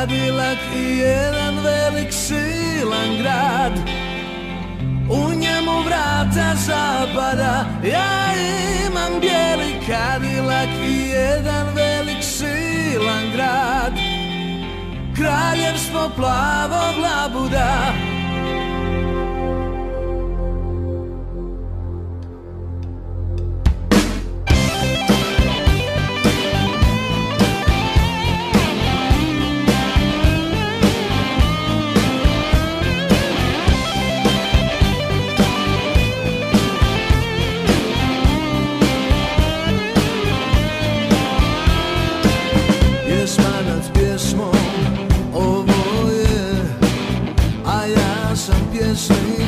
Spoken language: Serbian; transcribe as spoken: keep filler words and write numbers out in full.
Cadillac i jedan velik silan grad. U njemu vrata zapada, ja imam bijeli Cadillac i jedan velik silan grad. Kraljevstvo plavog labuda. Ovo je, a ja sam pjesnik.